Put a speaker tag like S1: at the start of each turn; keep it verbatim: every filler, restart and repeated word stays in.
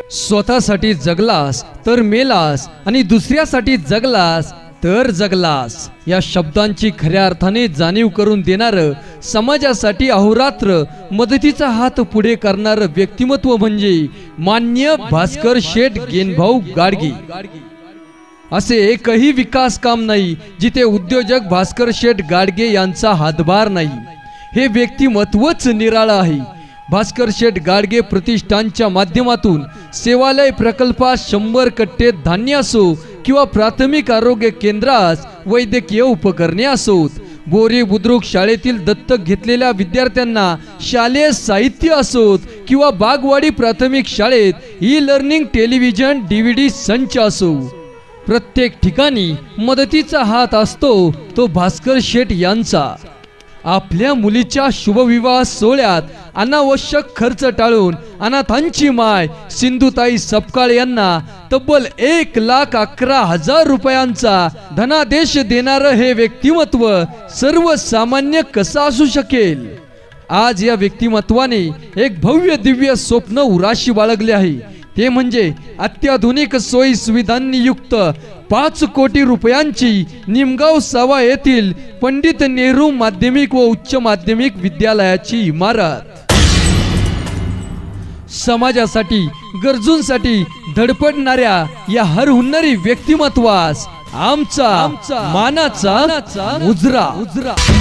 S1: स्वतःसाठी जगलास तर मेलास आणि दुसऱ्यासाठी जगलास तर जगलास या शब्दांची खऱ्या अर्थाने जाणीव करून देणारं, समाजासाठी अहोरात्र मदतीचा हात पुढे करणारं व्यक्तिमत्व म्हणजे मान्य भास्कर शेठ गेनभाऊ गाडगे। असे एकही विकास काम नाही जिथे उद्योजक भास्कर शेठ गाडगे यांचा हातभार नाही। हे व्यक्तिमत्वच निराळं आहे। भास्कर शेठ गाडगे प्रतिष्ठानच्या माध्यमातून सेवालय प्रकल्पात शंभर कट्टे धान्य असो किंवा प्राथमिक आरोग्य केंद्रास वैद्यकीय उपकरणे असोत, बोरी बुद्रुक शाळेतील दत्तक घेतलेल्या विद्यार्थ्यांना शालेय साहित्य असोत किंवा बागवाडी प्राथमिक शाळेत ई लर्निंग टेलिव्हिजन डीव्हीडी संच असो, प्रत्येक ठिकाणी मदतीचा हात असतो तो भास्कर शेठ यांचा। आपल्या मुलीच्या शुभविवाह सोहळ्यात अनावश्यक खर्च टाळून अनाथांची माय सिंधुताई सपकाळ यांना तब्बल एक लाख अकरा हजार रुपयांचा धनादेश देणारं हे व्यक्तिमत्व सर्वसामान्य कसं असू शकेल? आज या व्यक्तिमत्वाने एक भव्य दिव्य स्वप्न उराशी बाळगले आहे, ते म्हणजे अत्याधुनिक सोयी सुविधांनी युक्त पाच कोटी रुपयांची निमगाव सावा येथील पंडित नेहरू माध्यमिक व उच्च माध्यमिक विद्यालयाची इमारत। समाजासाठी गरजूंसाठी धडपडणाऱ्या या हरहुन्नरी व्यक्तिमत्वास आमचा मानाचा मुजरा।